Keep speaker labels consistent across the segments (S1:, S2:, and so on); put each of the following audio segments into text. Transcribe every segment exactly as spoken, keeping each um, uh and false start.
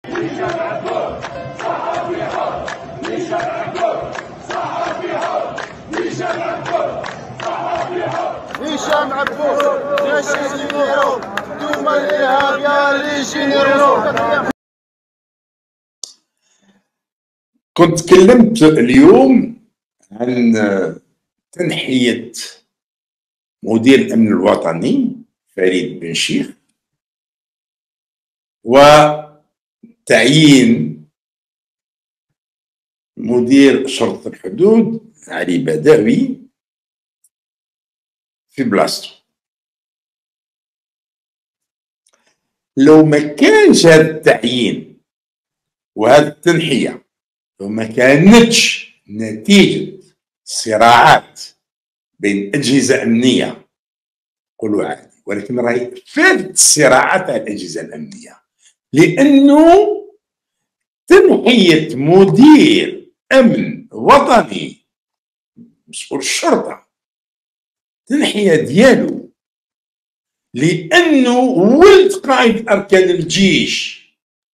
S1: هشام عبود جيش جينيرو دوما الإرهاب يا لي جينيرو.
S2: كنت تكلمت اليوم عن تنحية مدير الأمن الوطني فريد بن شيخ وتعيين مدير شرطة الحدود علي بداوي في بلاصتو. لو ما كانش هذا التعيين وهذه التنحية، لو ما كانتش نتيجة صراعات بين أجهزة أمنية، قولوا عادي، ولكن راهي فاتت الصراعات على الأجهزة الأمنية، لأنه تنحية مدير أمن وطني مسؤول الشرطة، تنحية ديالو لأنه ولد قائد أركان الجيش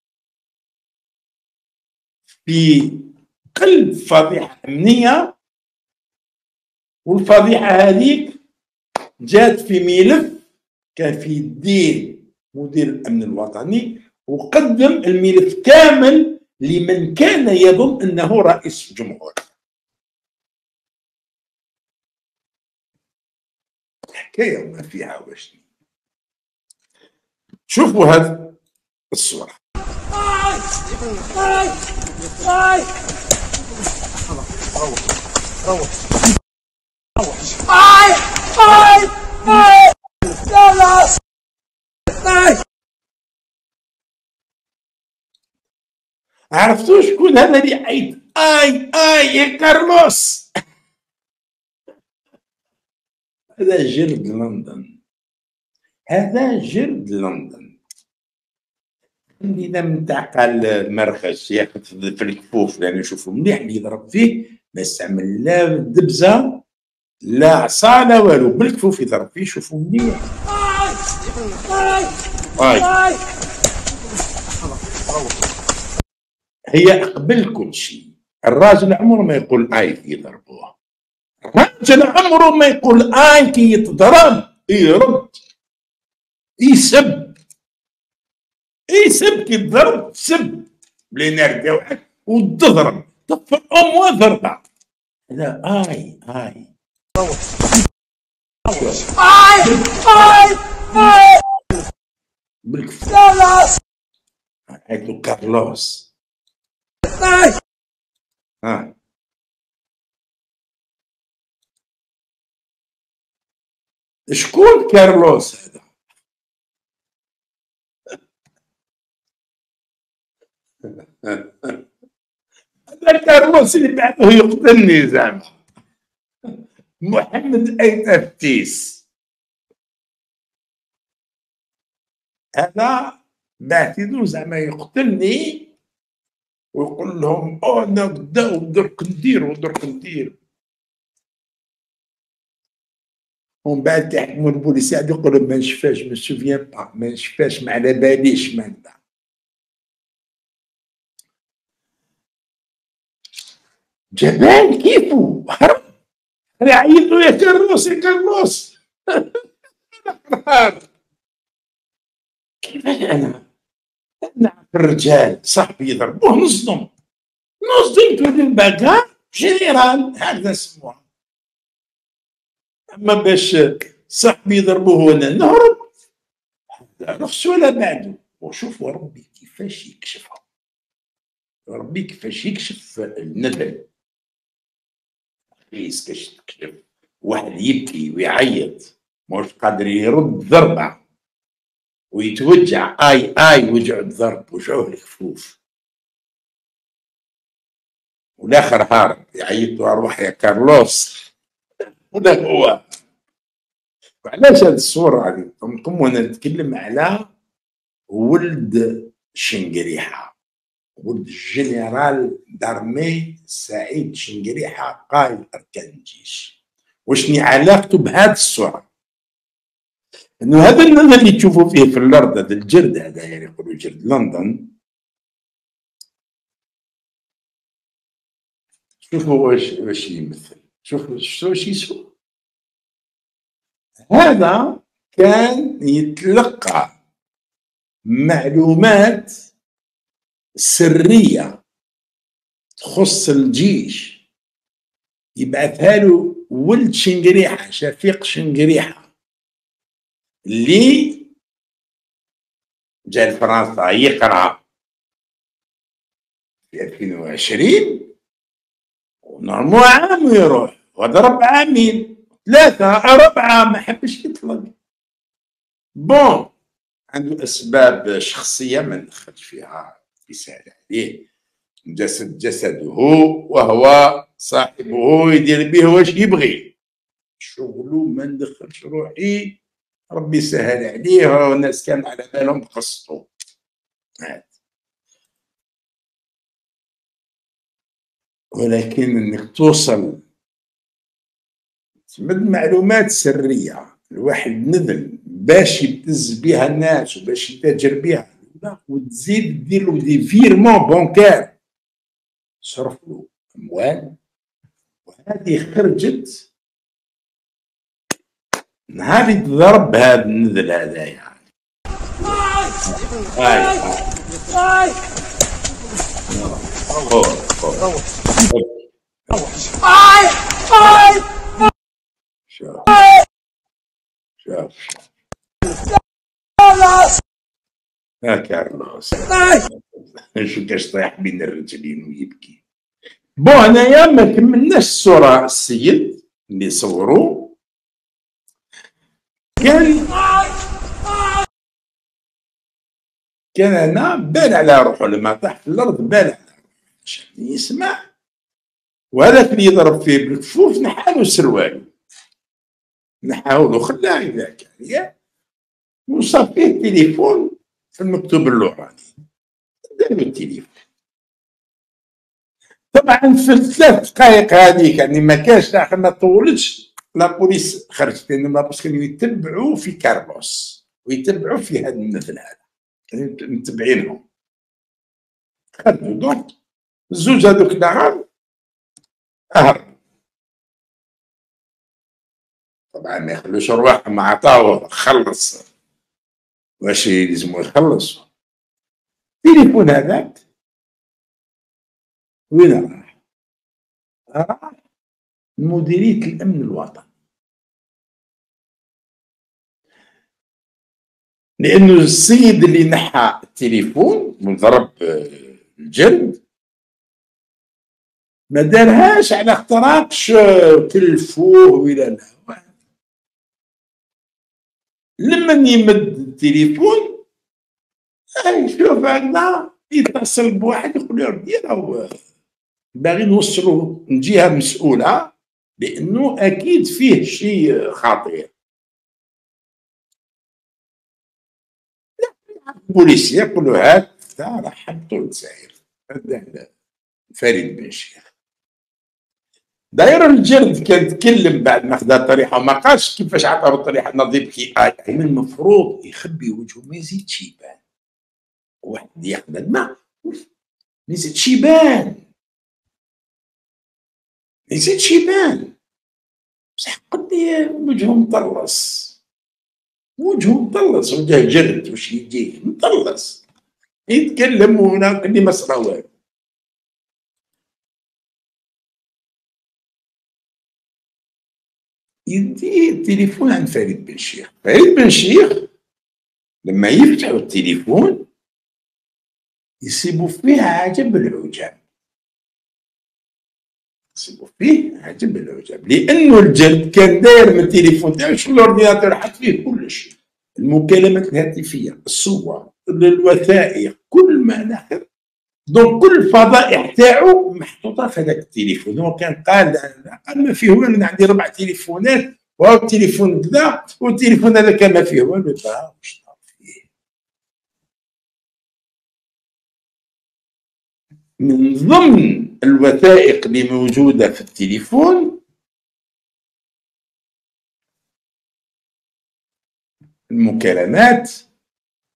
S2: في قلب فضيحة أمنية، والفضيحة هذيك جات في ملف كان في يديه مدير الأمن الوطني، وقدم الملف كامل لمن كان يظن أنه رئيس الجمهورية. حكاية ما فيها واش. شوفوا هذه الصورة. عرفتوا شكون هذا اللي عيط اي اي يا كارلوس؟ هذا جلد لندن، هذا جلد لندن. إذا منتعقل المرخص ياخذ في الكفوف لأنه يشوفوا مليح اللي يضرب فيه، ما يستعمل لا دبزة لا عصا لا والو، بالكفوف يضرب فيه يشوفوا مليح. آي هي قبل كل شيء الراجل عمره ما يقول آي كي يضربوه، الراجل عمره ما يقول آي كي يتضرب، يرد يسب يسب كي تضرب تسب بلينار تاعك وتضرب تطفر أمها ضربة. لا آي آي آي آي آي بالكفر. لا لا هاكلو كارلوس. آي ها شكون كارلوس هذا؟ هذا كارلوس اللي بعده يقتلني زعما، محمد أي تفتيس. هذا بعثينو زعما يقتلني ويقول لهم انا قدا ودرك ندير ودرك ندير، ومن بعد تحكموا البوليس يقعد يقول ما نشفاش ما سوفيان با ما نشفاش ما على باليش ما نبدا. جبان كيفو هرب يعيطوا يا كارلوس يا كارلوس. كيفاش انا نعرف الرجال صاحبي يضربوه نصدم نصدم تولي الباكار جنرال هكذا سموها، اما باش صاحبي يضربوه وانا نهرب نخش ولا بعده. وشوفوا ربي كيفاش يكشفها، ربي كيفاش يكشف الندل. كيس كاش تكشف واحد يبكي ويعيط ماهوش قادر يرد ضربه ويتوجع اي اي وجع الضرب وجعوه الكفوف، والاخر هارب يعيط له اروح يا كارلوس. ولا هو وعلاش هذه الصورة هذه نقوم وانا نتكلم على ولد شنقريحة، ولد الجنرال دارمي سعيد شنقريحة قائد أركان الجيش. وشني علاقته بهذه الصورة؟ انه هذا النظام اللي تشوفوا فيه في الارض، هذا الجرد هذا يعني يقولوا جرد لندن، شوفوا واش واش يمثل، شوفوا شفتوا واش يسوى. هذا كان يتلقى معلومات سرية تخص الجيش، يبعثها له ولد شنقريحة، شفيق شنقريحة، اللي جا لفرنسا يقرا في ألفين وعشرين ونورمو عام ويروح، وضرب عامين ثلاثة أربعة ما حبش يطلق. بون عنده أسباب شخصية ما ندخلش فيها، يسهل عليه، جسد جسده وهو صاحبه يدير به واش يبغي، شغله ما ندخلش روحي، ربي يسهل عليه، والناس كان على بالهم قصته. ولكن انك توصل تمد معلومات سريه الواحد نذل باش يبتز بها الناس وباش يتاجر بها، وتزيد دير له دي فيرمون بونكار صرف له اموال، وهذه خرجت نهار يتضرب هذا النذل هذا يعني. هاي هاي شوف شوف يا كارلوس شو كاش طايح بين الرجلين ويبكي. بون هنايا ما كملناش الصورة. السيد اللي صوروا كان كان هنا بال على روحو لما طاح في الارض، بال على روحو عشان يسمع، وهذاك اللي يضرب فيه بالكفوف نحالو السروال، نحاولو خلاه هذاك يعني، وصاب فيه تليفون في المكتوب اللوراني، دارو التليفون. طبعا في الثلاث دقائق هذيك يعني ما كانش ما طولتش، لا بوليس خرجت، لان لا بوليس كانوا يتبعوا في كارلوس ويتبعوا في هذا المثل هذا، كانوا متبعينهم. خرجوا دونك الزوج هذوك العام هربوا، طبعا ما يخلوش رواحهم، عطاوه خلص واش يلزمو يخلص. التليفون هذاك وين راح؟ راح مديرية الأمن الوطني، لأنه السيد اللي نحى التليفون وضرب الجلد ما دارهاش على اختراقش كلفوه ولا لا، لما يمد التليفون يشوف هكذا يتصل بواحد يقول له ردي راهو باغي نوصلوا من جهه مسؤوله لانه اكيد فيه شيء خطير. البوليسي يقول له هات راه حبطوا للجزائر، هذا فريد بن شيخ داير الجرد كان تكلم بعد ما خدا الطريحه وما قالش كيفاش عطاه الطريحه نظيف كي آه. من المفروض يخبي وجهه ما يزيدش يبان، واحد ياخذ الماء ما يزيدش يبان، ما يزيدش يبان، بصح قد وجهه مطلص، وجهه مطلص، وجه جرد واش يجيه مطلص، يتكلم وهناك اللي ما صرا والو. يدي التليفون عند فريد بن شيخ، فريد بن شيخ لما يفتحوا التليفون يصيبوا فيه عجب العجاب، يصيبوا فيه عجب العجاب، لانه الجد كان داير من التليفون تاعو شغل الاورديناتور حط فيه كلش، المكالمات الهاتفيه، الصور، الوثائق، كل ما ناخذ، دونك كل الفضائح تاعو محطوطه في هذاك التليفون. هو كان قال قال ما فيه والو، انا عندي ربع تليفونات وهو التليفون كذا والتليفون هذا كان ما فيه والو، واش فيه. من ضمن الوثائق اللي موجوده في التليفون المكالمات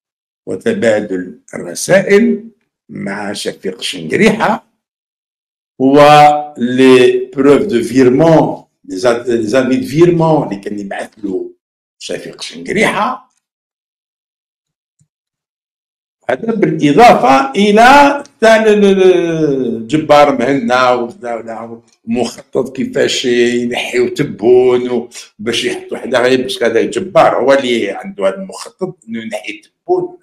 S2: وتبادل الرسائل مع شفيق شنقريحة هو لي بروف دو فيرمون، لي زافي دو فيرمون اللي كان يبعث له شفيق شنقريحه، هذا بالاضافه الى تاع جبار مهنا ومخطط كيفاش ينحيو تبون باش يحطوا حداه، باش هذا جبار هو اللي عنده هذا المخطط انه ينحي تبون.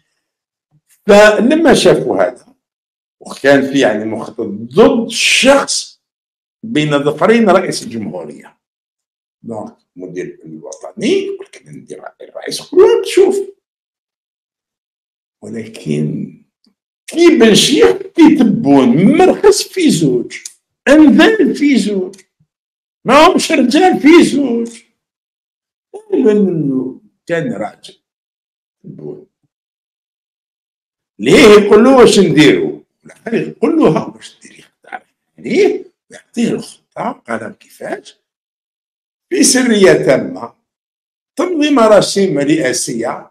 S2: فلما شافوا هذا وكان في يعني مخطط ضد الشخص بين ظفرين رئيس الجمهوريه، دونك المدير الوطني يقول لك ندير الرئيس يقول لك شوف، ولكن كي بنشيخ كي تبون مرخص في زوج، انذال في زوج، ماهمش رجال في زوج. قالوا كان راجل تبون ليه يقول له واش نديرو، يقول له ها واش ديري خطة عليه ويعطيه الخطة. قال كيفاش؟ في سرية تامة تمضي مراسيم رئاسية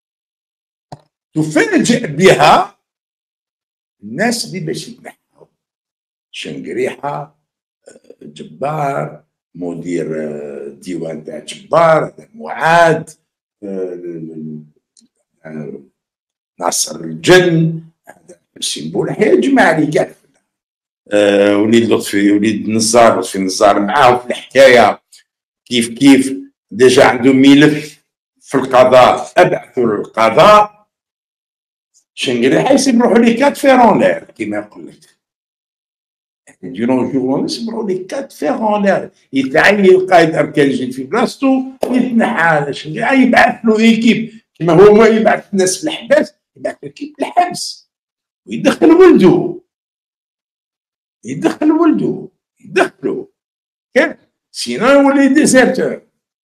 S2: تفاجئ بها الناس اللي باش يتنحوا، شنقريحة، جبار، مدير الديوان تاع جبار، معاد، ناصر الجن، هذا حسين بولحية، الجماعة اللي كاع أه وليد لطفي، وليد نزار، لطفي نزار معاهم في الحكاية كيف كيف. ديجا عنده ملف في القضاء أبعثوا للقضاء، شنقريحة يسيب روحو لي كات فيرون لير كيما يقول لك، يديرون جورناليست يسيب لي كات فيرون لير، يتعين القائد أركان الجيش في بلاصتو يتنحى. شنقريحة يبعث له ايكيب كيما هو ما يبعث الناس في الحبس، يبعث ايكيب للحبس ويدخل ولدو، يدخل ولدو يدخلو كان سينو يولي ديزيرتور.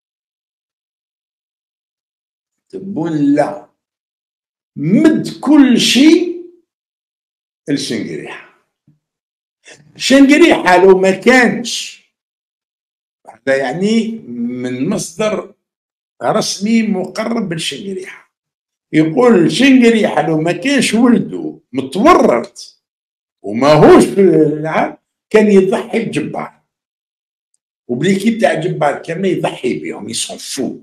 S2: تبون لا، مد كل شيء لشنقريحة. شنقريحة لو ما كانش، هذا يعني من مصدر رسمي مقرب لشنقريحة، يقول شنقريحة لو ما كانش ولده متورط وماهوش في العام كان يضحي بجبار وبليكيب تاع جبار كان يضحي بهم، يسون فو،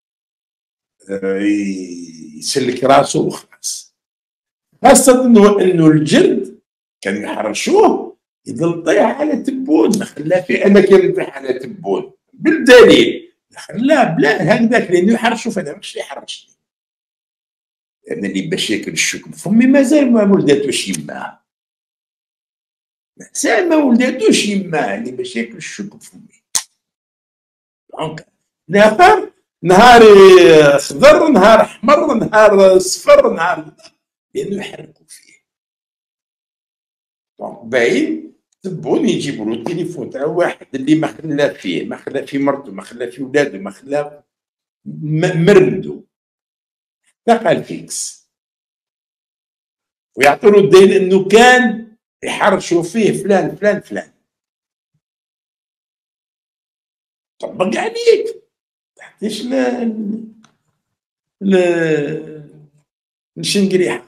S2: يسلك راسه وخلاص. خاصة انه الجلد كان يحرشوه يظل طيح على تبون، ما خلاه في انا كان يطيح على تبون بالدليل، خلاه بلا هكذاك لانه يحرشوا، فانا ماكش يحرشني لان اللي باش ياكل الشوك بفمي مازال ما ولداتوش يماه، مازال ما ولداتوش يماه اللي باش ياكل الشوك بفمي. دونك نهار نهار خضر، نهار احمر، نهار صفر، نهار لانه يحرقوا فيه. دونك باين تبون يجيبوا له التليفون تاع واحد اللي ما خلا فيه، ما خلا في مرته، ما خلا في ولادو، ما خلا مرمدو، حتى قال فيكس، ويعطوا له الدليل انه كان يحرشوا فيه فلان فلان فلان. طبق عليك تحتاج ل ل لشنقريحة.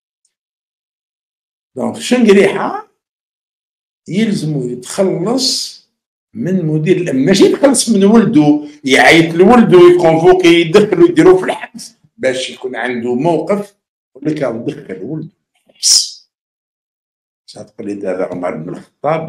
S2: دونك شنقريحة يلزمو يتخلص من مدير الامن، ماشي يتخلص من ولده، يعيط لولده يكونفوكي يدخلو يديرو في الحبس باش يكون عنده موقف يقول لك راه دخل ولده الحبس. تقول لي هذا عمر بن الخطاب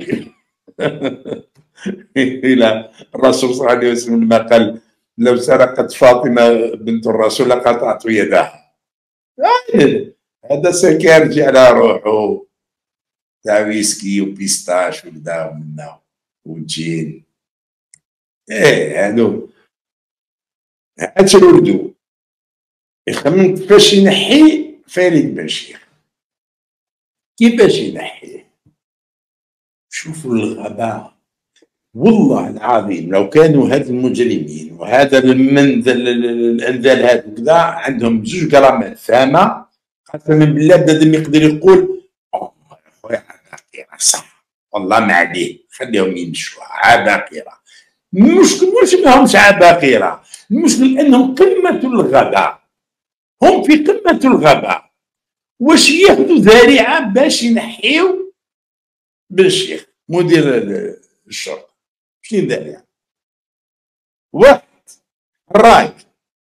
S2: الى الرسول صلى الله عليه وسلم لما قال لو سرقت فاطمه بنت الرسول لقطعت يدها. هذا سكارجي على روحه تاع ويسكي وبيستاش وكذا ومنا وجين. ايه هادو هادشي ولدو يخمم كيفاش ينحي فريد بن شيخ، كيفاش ينحيه. شوفوا الغباء والله العظيم، لو كانوا هاد المجرمين وهذا المنذل الانذال هذا كذا عندهم زوج جرامات فامه، قسما بالله بنادم يقدر يقول اوه يا خويا عباقره صح والله ما عليه خليهم يمشوا عباقره. المشكل مش انهم عباقره، المشكل انهم قمه الغباء، هم في قمه الغباء. واش ياخذوا ذريعه باش ينحيو بن شيخ مدير الشرطه شنو دار يعني؟ واحد الراي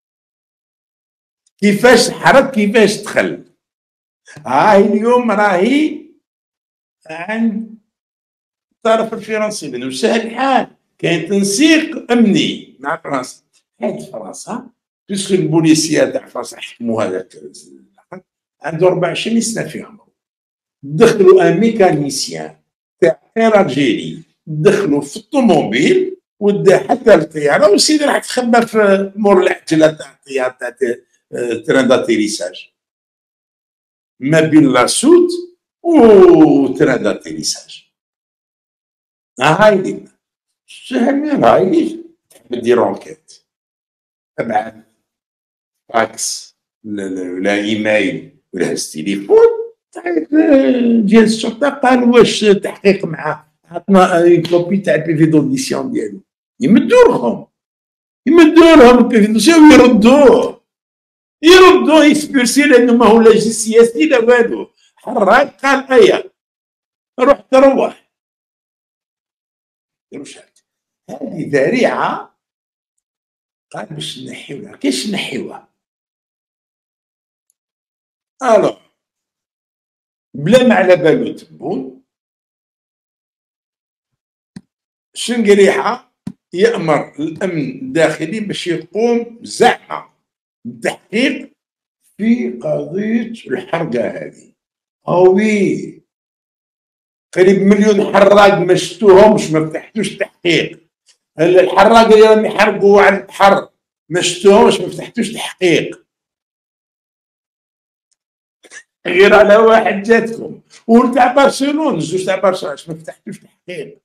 S2: كيفاش حرك كيفاش دخل. هاي اليوم راهي عند الطرف الفرنسي لانه سهل الحال، كاين تنسيق امني مع فرنسا. هاد فرنسا بيسكو البوليسيه تاع فرنسا حكموا هذاك عنده أربعة وعشرين سنه في عمره، دخلوا ان ميكانيسيان تاع اير الجيري، دخلوا في الطوموبيل ودا حتى الطياره، والسيده راح تخبى في مور العجله تاع الطياره تاع تران داتيريساج ما بين لاسوت و تران داتيريساج. هاي اللي سهل، هاي اللي تحب دير انكيت ابعث فاكس ولا ايميل ولا هز تليفون ديال الشرطه قال واش تحقيق معاه، عطنا كوبي تاع البي في دوديسيون ديالو، يمدوا لهم يمدوا لهم البي في دوديسيون ويردوه يردوه يسبرسي لانه ما هو لا جي سياسي لا والو. حراك قال ايا روح تروح. هذه ذريعه قال باش نحيوها. كيفاش نحيوها؟ الو بلا ما على بالو تبون شنقريحه يامر الامن الداخلي باش يقوم زعما بالتحقيق في قضيه الحرقه هذه. اوي قريب مليون حراق ما شفتوهمش، ما فتحتوش تحقيق. الحراق اللي راهم يحرقوا على البحر ما شفتوهمش، ما فتحتوش تحقيق. غير على واحد جاتكم وتاع برشلونه، زوج تاع برشلونه ما فتحتوش تحقيق.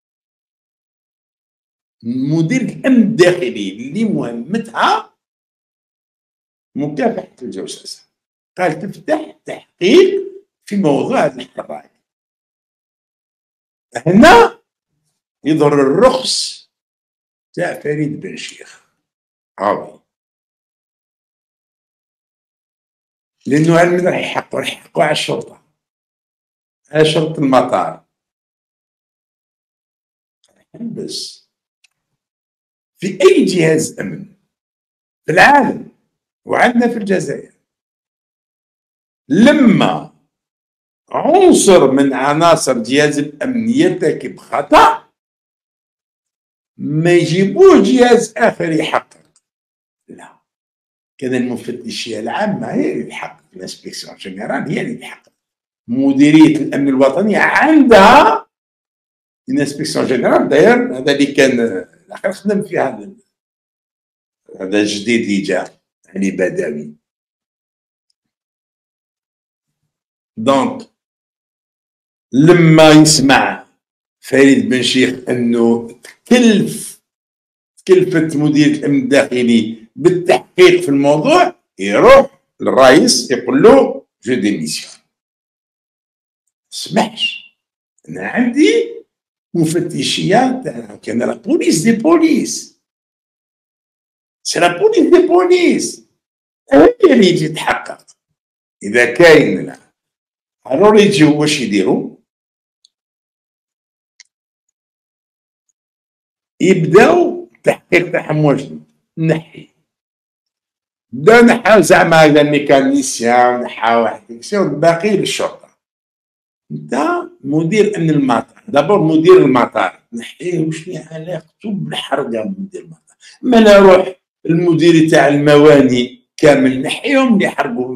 S2: مدير الامن الداخلي اللي مهمتها مكافحه الجوسسه قال تفتح تحقيق في موضوع الحراق. هنا يظهر الرخص تاع فريد بن شيخ عاوي، لانه علم راح يحقوا راح يحقوا على الشرطه، على شرطه المطار. بس في اي جهاز امن في العالم وعندنا في الجزائر لما عنصر من عناصر جهاز الامن يرتكب خطا ما يجيبوه جهاز اخر يحقق، لا، كان المفتشيه العامه هي اللي تحقق، الانسبكسيون جينيرال هي اللي تحقق. مديريه الامن الوطني عندها الانسبكسيون جينيرال، داير هذا اللي كان الاخر خدم فيها هذا هذا جديد اللي جا علي بدوي. دونك لما يسمع فريد بن شيخ انه تكلف تكلفت مدير الامن الداخلي بالتحقيق في الموضوع، يروح للرئيس يقول له جو ديميسيون. سمحش انا عندي مفتشيه كان لا بوليس دي بوليس، سي لا بوليس دي بوليس هي اللي يجي تحقق اذا كاين. لا الو يجيو واش يديروا؟ يبداو التحقيق تاعهم واش نحي، بدا نحاو زعما هذا ميكانيسيان نحاو واحد الباقي للشرطه. انت مدير امن المطار دابور مدير المطار نحيه، وشنو علاقته بالحرقه مدير المطار؟ ما انا روح المدير تاع المواني كامل نحيهم اللي يحرقوا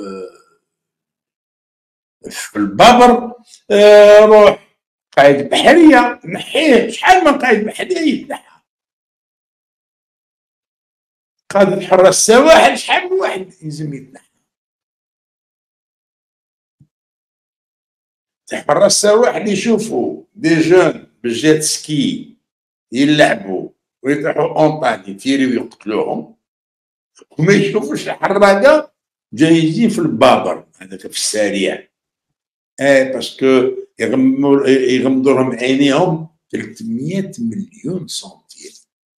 S2: في البابر. آه روح قائد بحريه نحيه، شحال من قائد بحريه يتنحى. قائد حراس السواحل شحال من واحد يلزم يتنحى. حراس السواحل يشوفوا دي جون بالجيت سكي يلعبوا ويطيحوا اونطان يتيريو ويقتلوهم، وما يشوفوش الحراقه جايين في البابر هذاك في السريع. اه باسكو يغمضوا يغمضوا لهم عينيهم ثلاثمية مليون سنتيم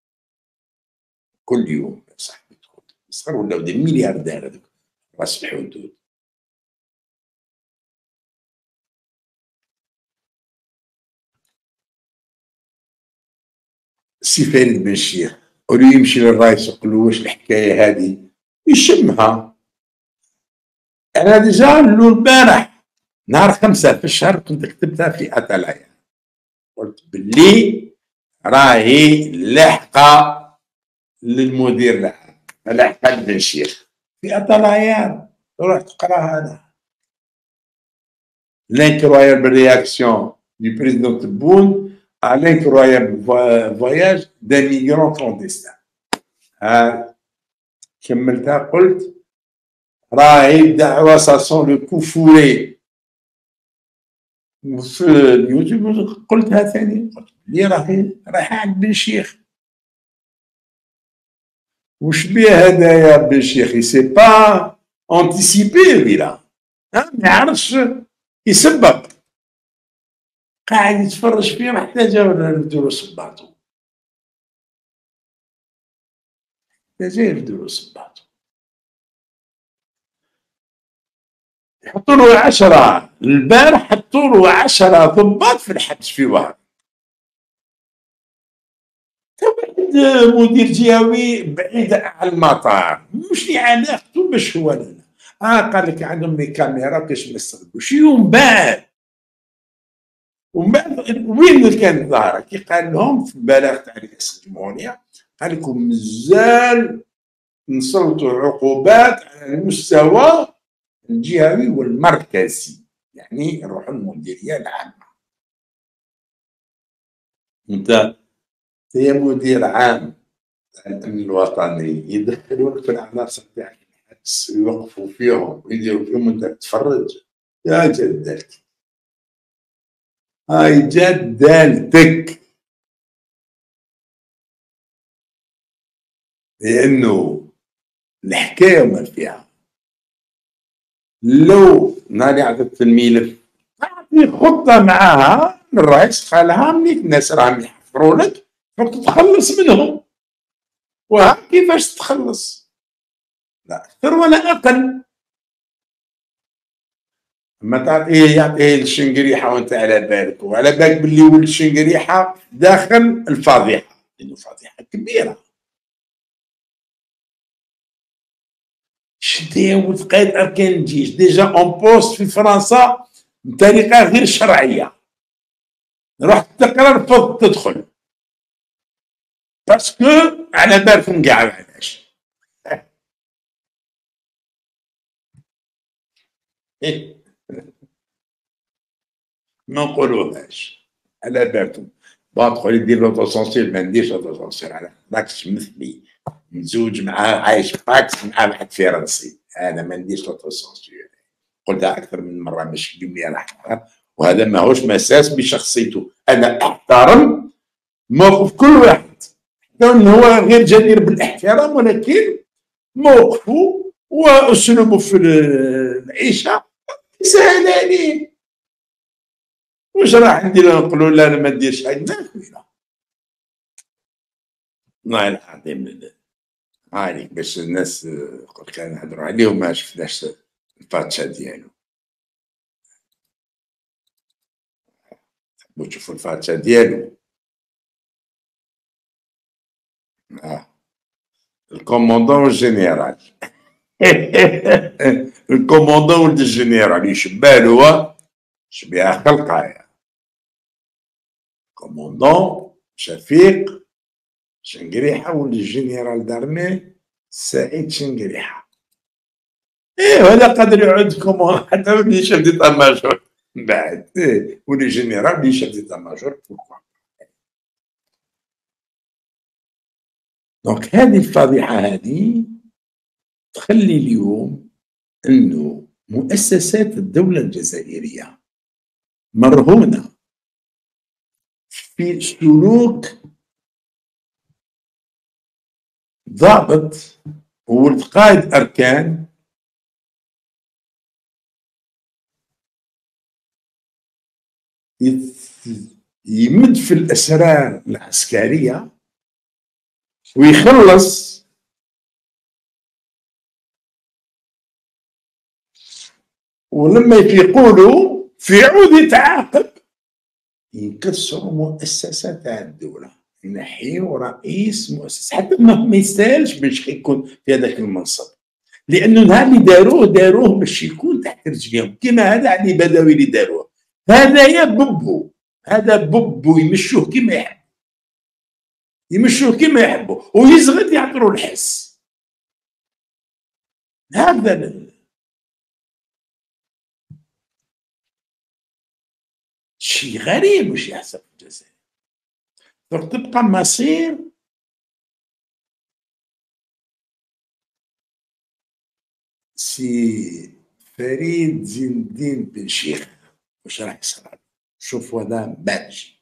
S2: كل يوم يا صاحبي. صار ولاو دي ملياردير هذوك راس الحدود. السي فريد بن الشيخ ولو يمشي للرئيس يقول له واش الحكايه هذه يشمها. انا ديجا له البارح نهار خمسة في الشهر كنت كتبتها في اتلايا، قلت باللي راهي لاحقه للمدير العام، لاحقه بن الشيخ في اتلايا، روح تقرا هذا. l'incroyable réaction du président Tebboune à l'incroyable voyage d'un migrant clandestin. ها كملتها قلت راهي الدعوة ساسون لو كوفوري في اليوتيوب، قلتها ثاني، قلت لي راهي رايحة عند بن شيخ. وش بيه هذايا بن شيخ؟ سي با انتيسيبي بلا، ما يعرفش يسبق، قاعد يتفرج فيه، محتاج نديرو صباطو، محتاج نديرو صباطو. يحطوا له عشرة البارح، حطوا له عشرة ضباط في الحبس في وهران. مدير جهوي بعيد عن المطار، مش علاقته باش هو لنا. اه قال لك عندهم لي كاميرا باش ما يستغلوش. ومن بعد ومن بعد وين كانت ظاهره؟ كي قال لهم في البلاغ تاع رئاسه الجمهوريه، قال لكم مازال نسلطوا عقوبات على المستوى الجهوي والمركزي، يعني نروح المديريه العامه. انت يا مدير عام الامن الوطني يدخلونك في العناصر تاعك الحبس، يوقفوا فيهم ويديروا فيهم وانت تتفرج. يا جدك هاي جدالتك، لانه الحكايه ما فيها. لو نادي عطت الملف تعطي خطه معاها الرئيس، قالها منيك الناس راهم يحفروا لك راك تتخلص منهم، وها كيفاش تتخلص، لا اكثر ولا اقل. ما تعطيه يعطيه الشنقريحه وانت على بالك، وعلى بالك باللي ولد الشنقريحه داخل الفضيحه، لانه فضيحه كبيره. شتي ولد قائد اركان الجيش ديجا اون بوست في فرنسا بطريقه غير شرعيه، رحت تقرا رفضت تدخل باسكو على بالكم كاع علاش. ما نقولوهاش على بالكم. بدخل يدير لوطوسونسير، ما نديرش لوطوسونسير على باكس مثلي مزوج معاه عايش باكس مع واحد فرنسي، انا ما نديرش لوطوسونسير. قلتها اكثر من مره مش بملي انا احترم، وهذا ماهوش مساس بشخصيته. انا احترم موقف كل واحد، حتى انه هو غير جدير بالاحترام، ولكن موقفه واسلوبه في العيشه سهل عليه. واش راح ندير نقولوا لا انا ما نديرش حاجه؟ والله العظيم هاني باش الناس قلت لك نهضروا عليهم ما شفناش الفاتشه ديالو. تحبوا تشوفوا الفاتشه ديالو؟ اه الكوموندون والجنرال. الكوموندون ولد الجنرال يشبه له شبيها خلقه. كوموندون شفيق شنقريحه ولد الجنرال دارمي سعيد شنقريحه. ايه هذا قادر يعود كومون حتى ولي شاف دي طاماجور من بعد، ايه ولي جنرال ولي شاف دي طاماجور. دونك هذه الفضيحه هذه تخلي اليوم انه مؤسسات الدوله الجزائريه مرهونه في سلوك ضابط وولد قائد اركان يمد في الاسرار العسكريه ويخلص، ولما يفيقوا في عود يتعاقب، يكسروا مؤسسات الدوله. نحيو رئيس مؤسسة، حتى ما يستاهلش باش يكون في هذاك المنصب، لانه نهار اللي داروه داروه باش يكون تحت رجليهم، كيما هذا علي بدوي اللي داروه، هذايا بوبو، هذا بوبو يمشوه كيما يحب، يمشوه كيما يحبوا، ويزغد يعطروا الحس. هذا شيء غريب واش يحصل في الجزائر. تبقى مصير سي فريد زين الدين بن شيخ واش راح يصير. شوف هذا بادج